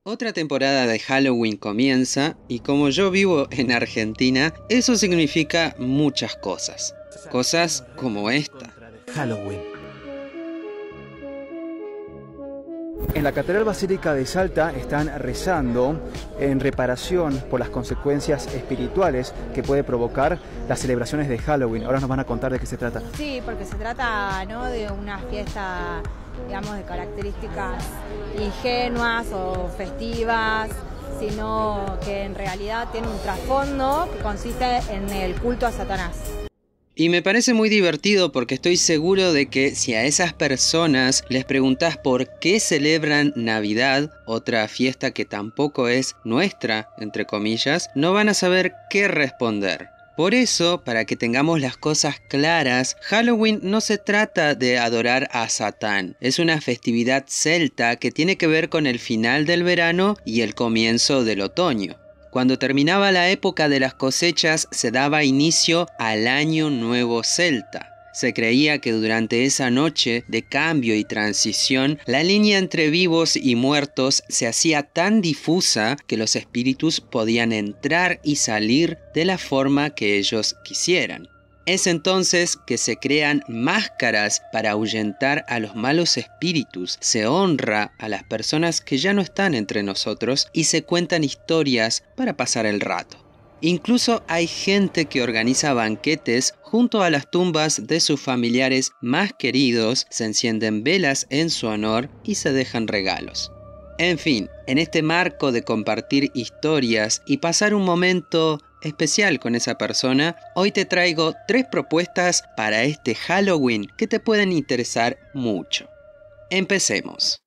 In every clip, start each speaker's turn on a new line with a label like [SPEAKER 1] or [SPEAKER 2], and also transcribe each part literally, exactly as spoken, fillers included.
[SPEAKER 1] Otra temporada de Halloween comienza y como yo vivo en Argentina, eso significa muchas cosas. Cosas como esta.
[SPEAKER 2] Halloween. En la Catedral Basílica de Salta están rezando en reparación por las consecuencias espirituales que puede provocar las celebraciones de Halloween. Ahora nos van a contar de qué se trata.
[SPEAKER 3] Sí, porque se trata, ¿no?, de una fiesta, digamos, de características ingenuas o festivas, sino que en realidad tiene un trasfondo que consiste en el culto a Satanás.
[SPEAKER 1] Y me parece muy divertido porque estoy seguro de que si a esas personas les preguntás por qué celebran Navidad, otra fiesta que tampoco es nuestra, entre comillas, no van a saber qué responder. Por eso, para que tengamos las cosas claras, Halloween no se trata de adorar a Satán. Es una festividad celta que tiene que ver con el final del verano y el comienzo del otoño. Cuando terminaba la época de las cosechas, se daba inicio al Año Nuevo Celta. Se creía que durante esa noche de cambio y transición, la línea entre vivos y muertos se hacía tan difusa que los espíritus podían entrar y salir de la forma que ellos quisieran. Es entonces que se crean máscaras para ahuyentar a los malos espíritus, se honra a las personas que ya no están entre nosotros y se cuentan historias para pasar el rato. Incluso hay gente que organiza banquetes junto a las tumbas de sus familiares más queridos, se encienden velas en su honor y se dejan regalos. En fin, en este marco de compartir historias y pasar un momento especial con esa persona, hoy te traigo tres propuestas para este Halloween que te pueden interesar mucho. Empecemos.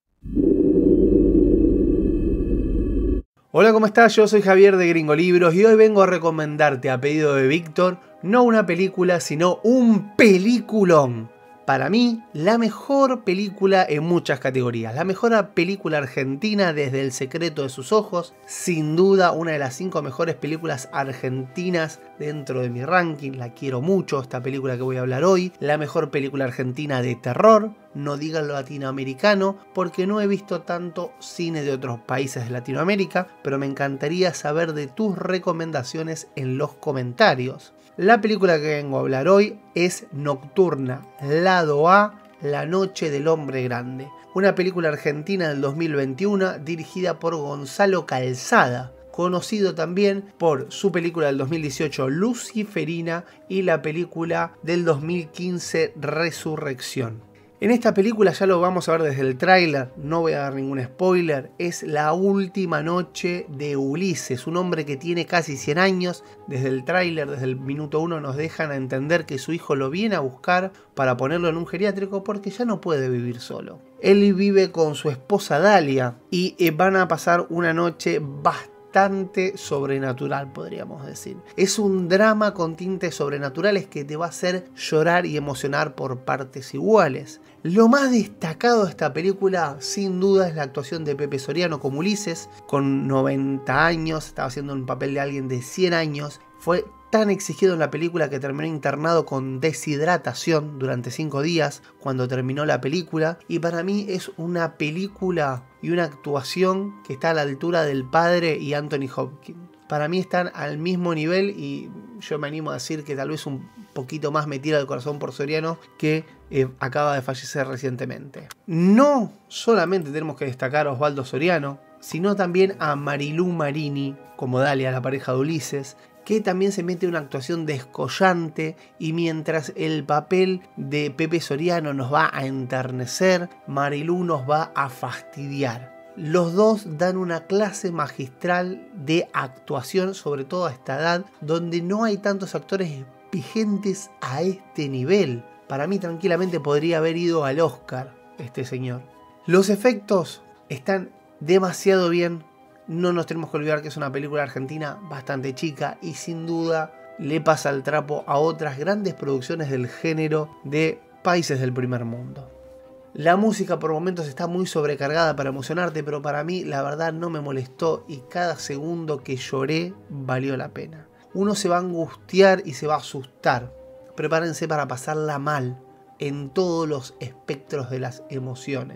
[SPEAKER 4] Hola, ¿cómo estás? Yo soy Javier de Gringo Libros y hoy vengo a recomendarte a pedido de Víctor no una película, sino un peliculón. Para mí, la mejor película en muchas categorías. La mejor película argentina desde El secreto de sus ojos. Sin duda, una de las cinco mejores películas argentinas dentro de mi ranking. La quiero mucho, esta película que voy a hablar hoy. La mejor película argentina de terror. No digan lo latinoamericano, porque no he visto tanto cine de otros países de Latinoamérica, pero me encantaría saber de tus recomendaciones en los comentarios. La película que vengo a hablar hoy es Nocturna, Lado A, La noche del hombre grande. Una película argentina del dos mil veintiuno dirigida por Gonzalo Calzada, conocido también por su película del dos mil dieciocho Luciferina y la película del dos mil quince Resurrección. En esta película, ya lo vamos a ver desde el tráiler, no voy a dar ningún spoiler, es la última noche de Ulises, un hombre que tiene casi cien años. Desde el tráiler, desde el minuto uno, nos dejan a entender que su hijo lo viene a buscar para ponerlo en un geriátrico porque ya no puede vivir solo. Él vive con su esposa Dalia y van a pasar una noche bastante bastante sobrenatural, podríamos decir. Es un drama con tintes sobrenaturales que te va a hacer llorar y emocionar por partes iguales. Lo más destacado de esta película, sin duda, es la actuación de Pepe Soriano como Ulises, con noventa años, estaba haciendo un papel de alguien de cien años. Fue tan exigido en la película que terminó internado con deshidratación durante cinco días cuando terminó la película. Y para mí es una película y una actuación que está a la altura del padre y Anthony Hopkins. Para mí están al mismo nivel y yo me animo a decir que tal vez un poquito más me tira el corazón por Soriano, que eh, acaba de fallecer recientemente. No solamente tenemos que destacar a Osvaldo Soriano, sino también a Marilú Marini como Dalia, la pareja de Ulises, que también se mete una actuación descollante, y mientras el papel de Pepe Soriano nos va a enternecer, Marilú nos va a fastidiar. Los dos dan una clase magistral de actuación, sobre todo a esta edad, donde no hay tantos actores vigentes a este nivel. Para mí tranquilamente podría haber ido al Oscar este señor. Los efectos están demasiado bien. No nos tenemos que olvidar que es una película argentina bastante chica y sin duda le pasa el trapo a otras grandes producciones del género de países del primer mundo. La música por momentos está muy sobrecargada para emocionarte, pero para mí la verdad no me molestó y cada segundo que lloré valió la pena. Uno se va a angustiar y se va a asustar. Prepárense para pasarla mal en todos los espectros de las emociones.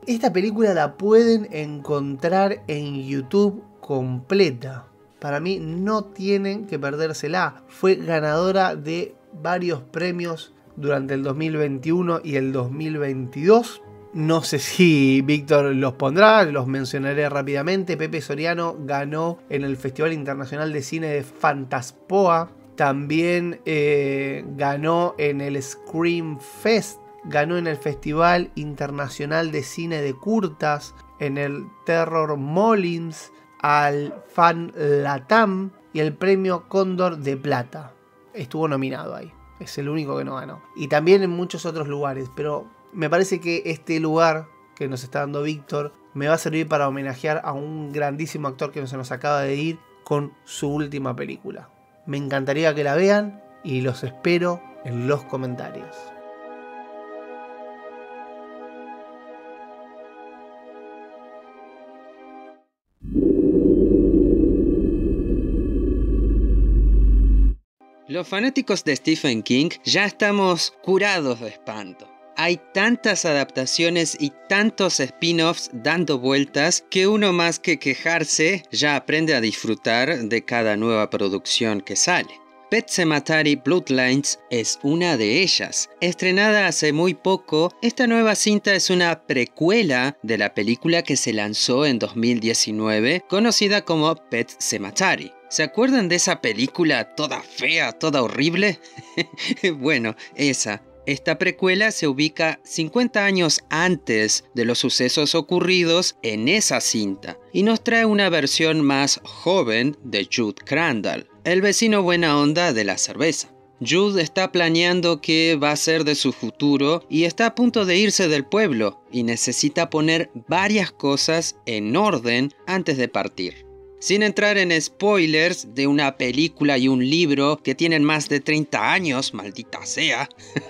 [SPEAKER 4] Esta película la pueden encontrar en YouTube completa. Para mí no tienen que perdérsela. Fue ganadora de varios premios durante el dos mil veintiuno y el dos mil veintidós. No sé si Víctor los pondrá, los mencionaré rápidamente. Pepe Soriano ganó en el Festival Internacional de Cine de Fantaspoa. También eh, ganó en el Scream Fest. Ganó en el Festival Internacional de Cine de Curtas. En el Terror Molins. Al Fan Latam. Y el Premio Cóndor de Plata. Estuvo nominado ahí. Es el único que no ganó. Y también en muchos otros lugares. Pero me parece que este lugar que nos está dando Víctor me va a servir para homenajear a un grandísimo actor que se nos acaba de ir con su última película. Me encantaría que la vean y los espero en los comentarios.
[SPEAKER 1] Los fanáticos de Stephen King ya estamos curados de espanto. Hay tantas adaptaciones y tantos spin-offs dando vueltas que uno, más que quejarse, ya aprende a disfrutar de cada nueva producción que sale. Pet Sematary Bloodlines es una de ellas. Estrenada hace muy poco, esta nueva cinta es una precuela de la película que se lanzó en dos mil diecinueve, conocida como Pet Sematary. ¿Se acuerdan de esa película toda fea, toda horrible? Bueno, esa. Esta precuela se ubica cincuenta años antes de los sucesos ocurridos en esa cinta y nos trae una versión más joven de Jude Crandall, el vecino buena onda de la cerveza. Jude está planeando qué va a ser de su futuro y está a punto de irse del pueblo y necesita poner varias cosas en orden antes de partir. Sin entrar en spoilers de una película y un libro que tienen más de treinta años, maldita sea,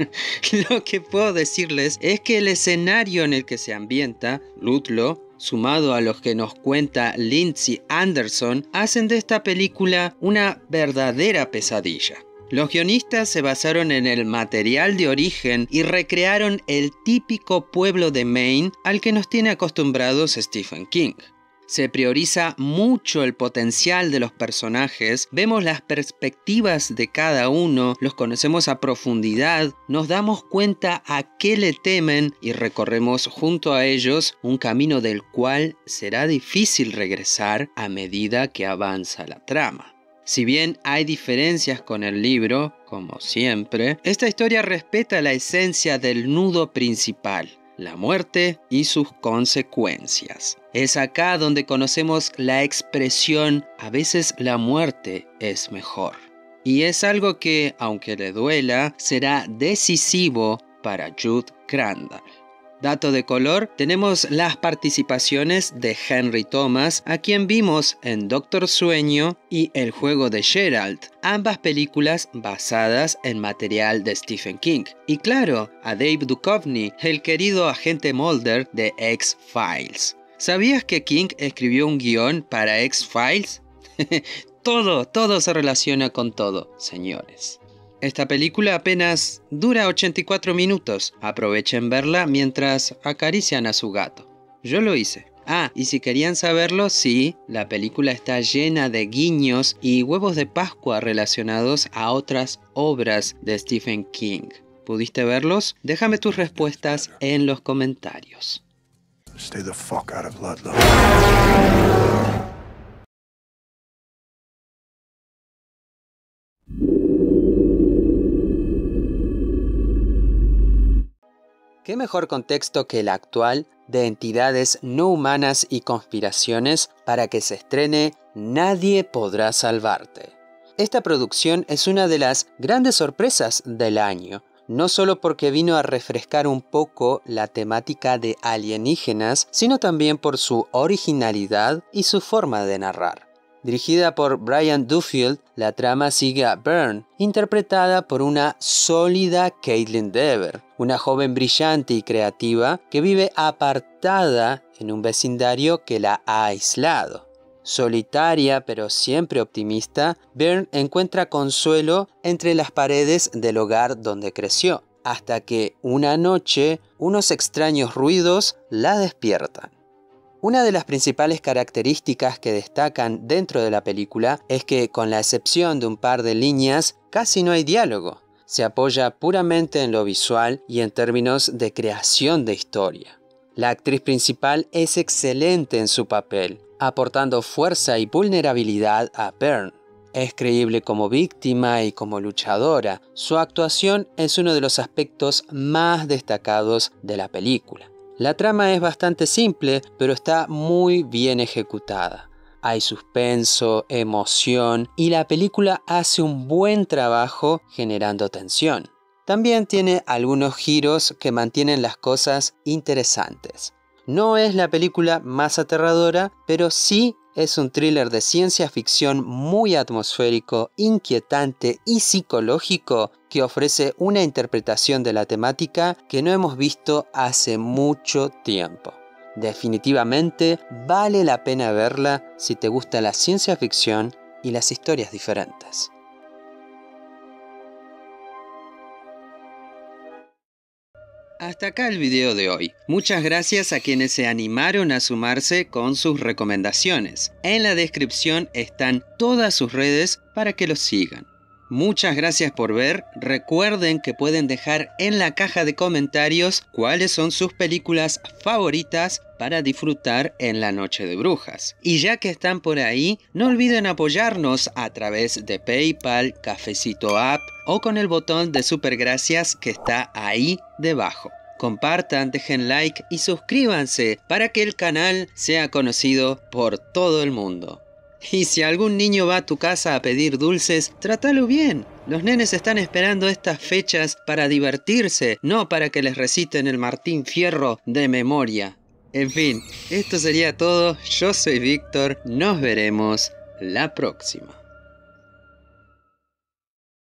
[SPEAKER 1] lo que puedo decirles es que el escenario en el que se ambienta, Ludlow, sumado a los que nos cuenta Lindsay Anderson, hacen de esta película una verdadera pesadilla. Los guionistas se basaron en el material de origen y recrearon el típico pueblo de Maine al que nos tiene acostumbrados Stephen King. Se prioriza mucho el potencial de los personajes, vemos las perspectivas de cada uno, los conocemos a profundidad, nos damos cuenta a qué le temen y recorremos junto a ellos un camino del cual será difícil regresar a medida que avanza la trama. Si bien hay diferencias con el libro, como siempre, esta historia respeta la esencia del nudo principal, la muerte y sus consecuencias. Es acá donde conocemos la expresión "a veces la muerte es mejor". Y es algo que, aunque le duela, será decisivo para Jude Crandall. Dato de color, tenemos las participaciones de Henry Thomas, a quien vimos en Doctor Sueño y El juego de Gerald, ambas películas basadas en material de Stephen King. Y claro, a Dave Duchovny, el querido agente Mulder de X-Files. ¿Sabías que King escribió un guión para X-Files? Todo, todo se relaciona con todo, señores. Esta película apenas dura ochenta y cuatro minutos. Aprovechen verla mientras acarician a su gato. Yo lo hice. Ah, y si querían saberlo, sí, la película está llena de guiños y huevos de Pascua relacionados a otras obras de Stephen King. ¿Pudiste verlos? Déjame tus respuestas en los comentarios.
[SPEAKER 5] Stay the fuck out of Ludlow.
[SPEAKER 1] ¿Qué mejor contexto que el actual de entidades no humanas y conspiraciones para que se estrene Nadie podrá salvarte? Esta producción es una de las grandes sorpresas del año, no solo porque vino a refrescar un poco la temática de alienígenas, sino también por su originalidad y su forma de narrar. Dirigida por Brian Duffield, la trama sigue a Byrne, interpretada por una sólida Kaitlyn Dever, una joven brillante y creativa que vive apartada en un vecindario que la ha aislado. Solitaria pero siempre optimista, Byrne encuentra consuelo entre las paredes del hogar donde creció. hasta que una noche unos extraños ruidos la despiertan. Una de las principales características que destacan dentro de la película es que, con la excepción de un par de líneas, casi no hay diálogo. Se apoya puramente en lo visual y en términos de creación de historia. La actriz principal es excelente en su papel, aportando fuerza y vulnerabilidad a Byrne. Es creíble como víctima y como luchadora. Su actuación es uno de los aspectos más destacados de la película. La trama es bastante simple, pero está muy bien ejecutada. Hay suspenso, emoción y la película hace un buen trabajo generando tensión. También tiene algunos giros que mantienen las cosas interesantes. No es la película más aterradora, pero sí es un thriller de ciencia ficción muy atmosférico, inquietante y psicológico que ofrece una interpretación de la temática que no hemos visto hace mucho tiempo. Definitivamente vale la pena verla si te gusta la ciencia ficción y las historias diferentes. Hasta acá el video de hoy. Muchas gracias a quienes se animaron a sumarse con sus recomendaciones. En la descripción están todas sus redes para que los sigan. Muchas gracias por ver. Recuerden que pueden dejar en la caja de comentarios cuáles son sus películas favoritas para disfrutar en la Noche de Brujas. Y ya que están por ahí, no olviden apoyarnos a través de PayPal, Cafecito App o con el botón de super gracias que está ahí debajo. Compartan, dejen like y suscríbanse para que el canal sea conocido por todo el mundo. Y si algún niño va a tu casa a pedir dulces, trátalo bien. Los nenes están esperando estas fechas para divertirse, no para que les reciten el Martín Fierro de memoria. En fin, esto sería todo. Yo soy Víctor. Nos veremos la próxima.